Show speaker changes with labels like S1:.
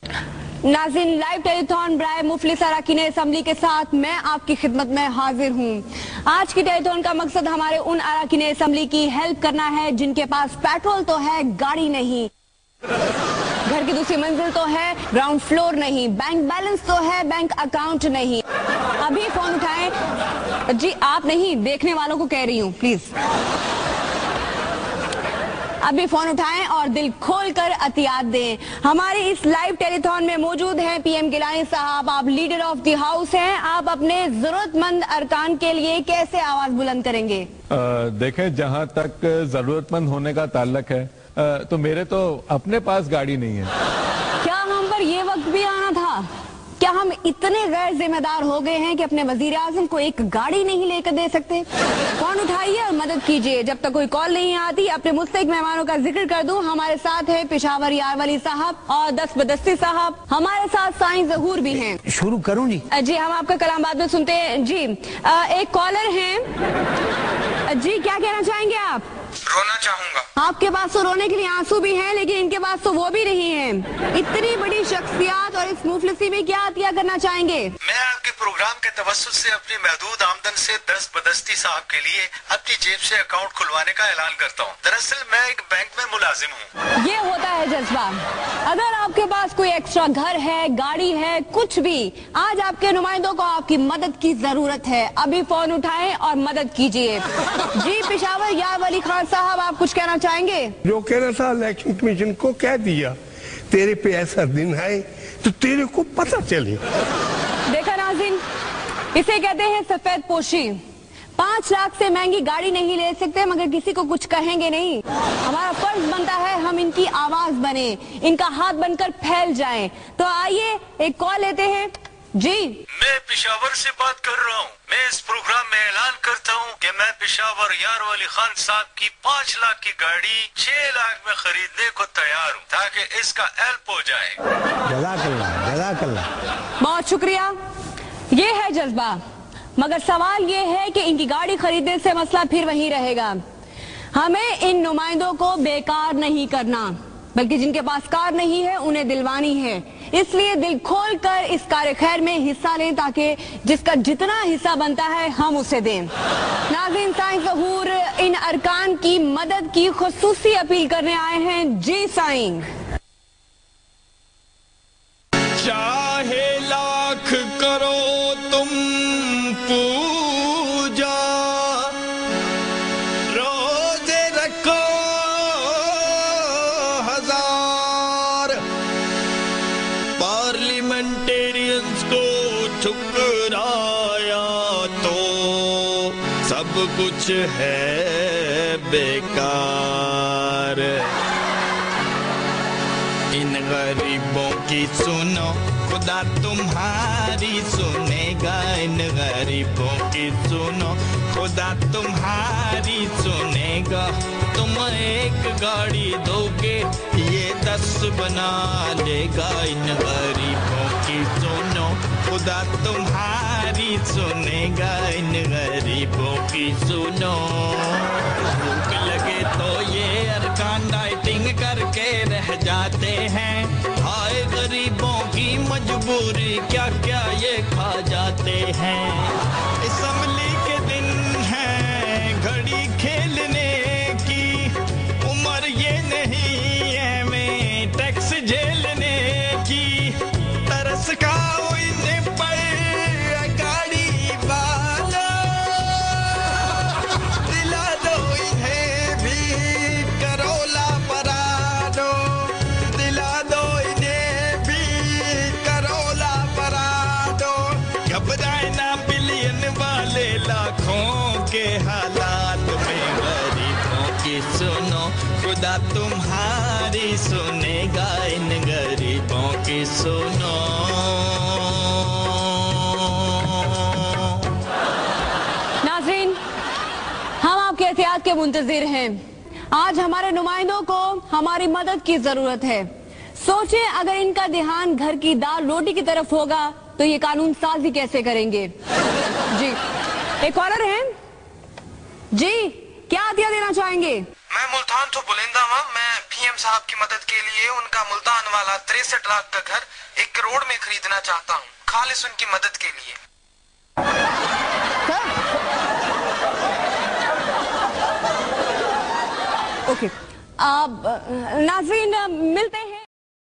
S1: नाज़रीन, live telethon ब्राय मुफलिस अरकान assembly के साथ मैं आपकी खिदमत में हाजिर हूँ। आज की टेलीथॉन का मकसद हमारे उन अरकान असम्बली की हेल्प करना है जिनके पास पेट्रोल तो है, गाड़ी नहीं, घर की दूसरी मंजिल तो है, ग्राउंड फ्लोर नहीं, बैंक बैलेंस तो है, बैंक अकाउंट नहीं। अभी फोन उठाएं। जी आप नहीं, देखने वालों को कह रही हूँ, प्लीज अभी फोन उठाएं और दिल खोलकर अतियात दें। हमारे इस लाइव टेलीथॉन में मौजूद हैं पीएम गिलानी साहब। आप लीडर ऑफ द हाउस हैं, आप अपने जरूरतमंद अरकान के लिए कैसे आवाज बुलंद करेंगे?
S2: देखें, जहां तक जरूरतमंद होने का ताल्लुक है, तो मेरे तो अपने पास गाड़ी नहीं है।
S1: क्या हम पर ये वक्त भी आना था? क्या हम इतने गैर जिम्मेदार हो गए हैं कि अपने वजीर आजम को एक गाड़ी नहीं लेकर दे सकते? फोन उठाइए और मदद कीजिए। जब तक कोई कॉल नहीं आती, अपने मुस्तहिक मेहमानों का जिक्र कर दूं। हमारे साथ है पेशावर यारवली साहब और दस्तबदस्ती साहब। हमारे साथ साईं जहूर भी हैं।
S3: शुरू करूं जी?
S1: जी हम आपका कलाम बाद में सुनते हैं। जी एक कॉलर हैं। जी क्या कहना चाहेंगे आप?
S4: रोना चाहूंगा।
S1: आपके पास तो रोने के लिए आंसू भी हैं, लेकिन इनके पास तो वो भी नहीं है। इतनी बड़ी शख्सियत और इस मुफलिसी में क्या अतिया करना चाहेंगे?
S4: मैं आपके प्रोग्राम के तवज्जुह से अपनी महदूद आमदन से दस्तबदस्ती साहब के लिए अपनी जेब से अकाउंट खुलवाने का ऐलान करता हूँ। दरअसल मैं एक बैंक में मुलाजिम हूँ।
S1: ये होता है जज्बा। अगर आपके पास कोई एक्स्ट्रा घर है, गाड़ी है, कुछ भी, आज आपके नुमाइंदों को आपकी मदद की जरूरत है। अभी फोन उठाएं और मदद कीजिए। जी पेशावर यारवली खान साहब, आप कुछ कहना चाहेंगे?
S3: जो कहना था इलेक्शन कमीशन को कह दिया, तेरे पे ऐसा दिन है तो तेरे को पता चले।
S1: देखा नाज़रीन, इसे कहते हैं सफेद पोशी। 5 लाख से महंगी गाड़ी नहीं ले सकते मगर किसी को कुछ कहेंगे नहीं। हमारा फर्ज बनता है हम इनकी आवाज बने, इनका हाथ बनकर फैल जाएं। तो आइए एक कॉल लेते हैं। जी
S4: मैं पेशावर से बात कर रहा हूँ। मैं इस प्रोग्राम में ऐलान करता हूँ कि मैं पेशावर यारवली खान साहब की 5 लाख की गाड़ी 6 लाख में खरीदने को तैयार हूँ ताकि इसका हेल्प हो जाए।
S3: जज़ाकल्लाह, जज़ाकल्लाह।
S1: बहुत शुक्रिया। ये है जज्बा, मगर सवाल ये है कि इनकी गाड़ी खरीदने से मसला फिर वही रहेगा। हमें इन नुमाइंदों को बेकार नहीं करना, बल्कि जिनके पास कार नहीं है उन्हें दिलवानी है। इसलिए दिल खोल कर इस कार्य खैर में हिस्सा लें ताकि जिसका जितना हिस्सा बनता है हम उसे दें। नाज़रीन, साईं ज़हूर इन अरकान की मदद की खुसूसी अपील करने आए हैं। जी साईं।
S5: चाहे लाख करो तुम पूजा, रोजे रखो 1000, पार्लियामेंटेरियंस को ठुकराया तो सब कुछ है बेकार। इन गरीबों की सुनो, खुदा तुम्हारी सुनेगा। इन गरीबों की सुनो, खुदा तुम्हारी सुनेगा। तुम एक गाड़ी दोगे, ये 10 बना लेगा। इन गरीबों की सुनो, खुदा तुम्हारी सुनेगा। इन गरीबों की सुनो। भूख लगे तो ये अरकान डाइटिंग करके रह जाते हैं। हाय गरीबों की मजबूरी, क्या क्या ये खा जाते हैं। असम्बली के दिन है घड़ी खेलने की, उम्र ये नहीं है मैं टैक्स झेलने की। तरस खाओ इन पर गाड़ी वाला, दिला दो इन्हें भी करोला पराडो। दिला दो इन्हें भी करोला पराडो। घबराए ना बिलियन वाले लाखों के हालात में। गरीबों की सुनो, खुदा तुम्हारी सुनेगा। इन गरीबों की सुनो।
S1: नाज़रीन, हम आपके एहतियात के मुंतजिर हैं। आज हमारे नुमाइंदों को हमारी मदद की जरूरत है। सोचें अगर इनका ध्यान घर की दाल रोटी की तरफ होगा तो ये कानून साजी कैसे करेंगे? जी एक कॉलर हैं। जी क्या अतिया देना चाहेंगे?
S4: मैं मुल्तान तो बुलंदा मैं
S6: सीएम साहब की मदद के लिए उनका मुल्तान वाला 63 लाख का घर 1 करोड़ में खरीदना चाहता हूँ, खालिस उनकी मदद के लिए।
S1: ओके, नाज़रीन मिलते हैं।